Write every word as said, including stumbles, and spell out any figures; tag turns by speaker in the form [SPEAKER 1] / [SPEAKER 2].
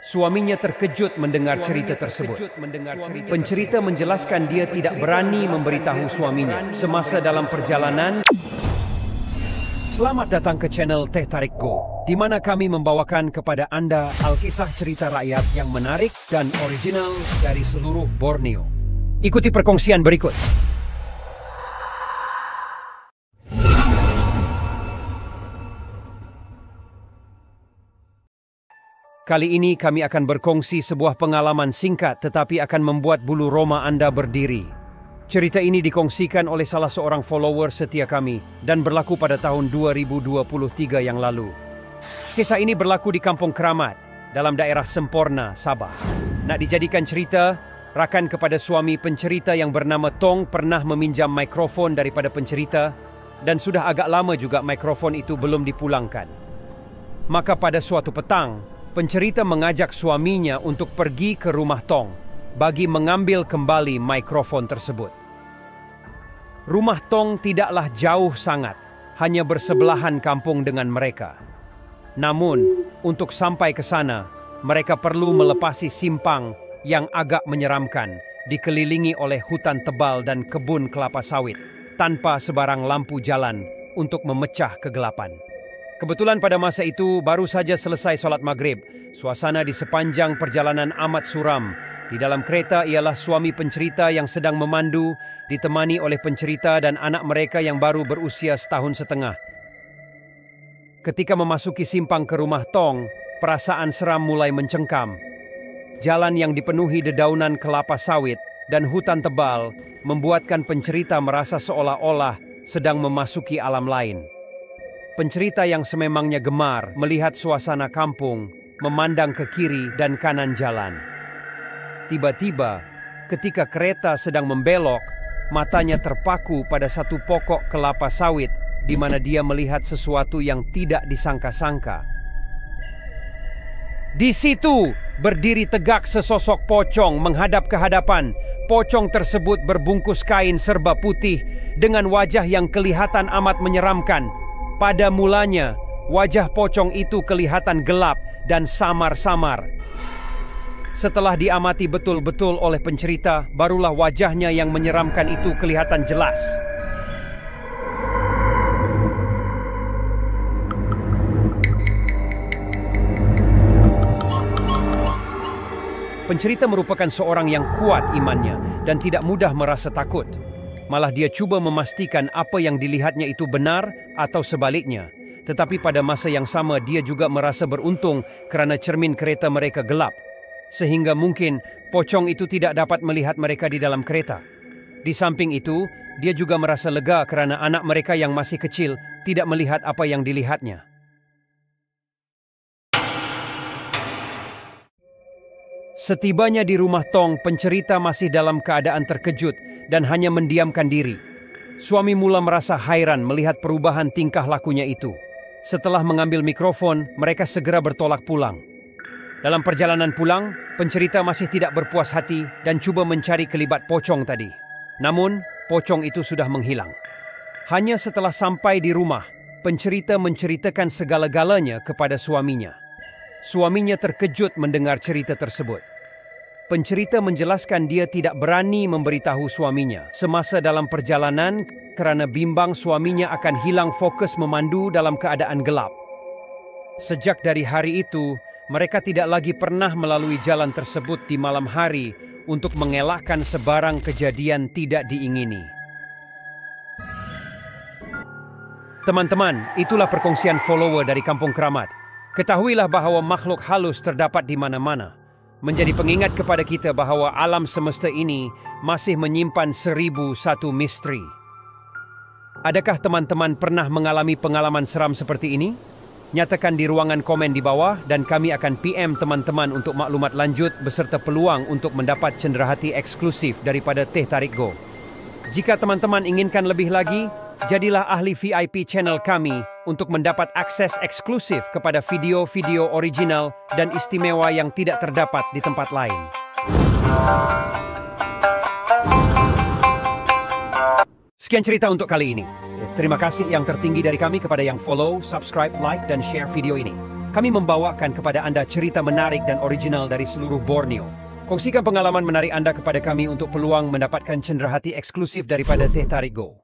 [SPEAKER 1] Suaminya terkejut mendengar cerita tersebut. Pencerita menjelaskan dia tidak berani memberitahu suaminya semasa dalam perjalanan. Selamat datang ke channel Teh Tarik Go, di mana kami membawakan kepada Anda alkisah cerita rakyat yang menarik dan original dari seluruh Borneo. Ikuti perkongsian berikut. Kali ini kami akan berkongsi sebuah pengalaman singkat tetapi akan membuat bulu roma Anda berdiri. Cerita ini dikongsikan oleh salah seorang follower setia kami dan berlaku pada tahun dua ribu dua puluh tiga yang lalu. Kisah ini berlaku di Kampung Keramat, dalam daerah Semporna, Sabah. Nak dijadikan cerita, rakan kepada suami pencerita yang bernama Tong pernah meminjam mikrofon daripada pencerita dan sudah agak lama juga mikrofon itu belum dipulangkan. Maka pada suatu petang, pencerita mengajak suaminya untuk pergi ke rumah Tong bagi mengambil kembali mikrofon tersebut. Rumah Tong tidaklah jauh sangat, hanya bersebelahan kampung dengan mereka. Namun, untuk sampai ke sana, mereka perlu melepasi simpang yang agak menyeramkan, dikelilingi oleh hutan tebal dan kebun kelapa sawit, tanpa sebarang lampu jalan untuk memecah kegelapan. Kebetulan pada masa itu baru saja selesai sholat maghrib. Suasana di sepanjang perjalanan amat suram. Di dalam kereta ialah suami pencerita yang sedang memandu, ditemani oleh pencerita dan anak mereka yang baru berusia setahun setengah. Ketika memasuki simpang ke rumah Tong, perasaan seram mulai mencengkam. Jalan yang dipenuhi dedaunan kelapa sawit dan hutan tebal membuatkan pencerita merasa seolah-olah sedang memasuki alam lain. Pencerita yang sememangnya gemar melihat suasana kampung, memandang ke kiri dan kanan jalan. Tiba-tiba, ketika kereta sedang membelok, matanya terpaku pada satu pokok kelapa sawit di mana dia melihat sesuatu yang tidak disangka-sangka. Di situ berdiri tegak sesosok pocong menghadap ke hadapan. Pocong tersebut berbungkus kain serba putih dengan wajah yang kelihatan amat menyeramkan. Pada mulanya, wajah pocong itu kelihatan gelap dan samar-samar. Setelah diamati betul-betul oleh pencerita, barulah wajahnya yang menyeramkan itu kelihatan jelas. Pencerita merupakan seorang yang kuat imannya dan tidak mudah merasa takut. Malah dia cuba memastikan apa yang dilihatnya itu benar atau sebaliknya. Tetapi pada masa yang sama dia juga merasa beruntung kerana cermin kereta mereka gelap. Sehingga mungkin pocong itu tidak dapat melihat mereka di dalam kereta. Di samping itu, dia juga merasa lega kerana anak mereka yang masih kecil tidak melihat apa yang dilihatnya. Setibanya di rumah Tong, pencerita masih dalam keadaan terkejut dan hanya mendiamkan diri. Suami mula merasa hairan melihat perubahan tingkah lakunya itu. Setelah mengambil mikrofon, mereka segera bertolak pulang. Dalam perjalanan pulang, pencerita masih tidak berpuas hati dan cuba mencari kelibat pocong tadi. Namun, pocong itu sudah menghilang. Hanya setelah sampai di rumah, pencerita menceritakan segala-galanya kepada suaminya. Suaminya terkejut mendengar cerita tersebut. Pencerita menjelaskan dia tidak berani memberitahu suaminya semasa dalam perjalanan kerana bimbang suaminya akan hilang fokus memandu dalam keadaan gelap. Sejak dari hari itu, mereka tidak lagi pernah melalui jalan tersebut di malam hari untuk mengelakkan sebarang kejadian tidak diingini. Teman-teman, itulah perkongsian follower dari Kampung Keramat. Ketahuilah bahawa makhluk halus terdapat di mana-mana. Menjadi pengingat kepada kita bahawa alam semesta ini masih menyimpan seribu satu misteri. Adakah teman-teman pernah mengalami pengalaman seram seperti ini? Nyatakan di ruangan komen di bawah dan kami akan P M teman-teman untuk maklumat lanjut beserta peluang untuk mendapat cenderahati eksklusif daripada Teh Tarik Go. Jika teman-teman inginkan lebih lagi, jadilah ahli V I P channel kami untuk mendapat akses eksklusif kepada video-video original dan istimewa yang tidak terdapat di tempat lain. Sekian cerita untuk kali ini. Terima kasih yang tertinggi dari kami kepada yang follow, subscribe, like, dan share video ini. kami membawakan kepada Anda cerita menarik dan original dari seluruh Borneo. Kongsikan pengalaman menarik Anda kepada kami untuk peluang mendapatkan cenderahati eksklusif daripada Teh Tarik Go.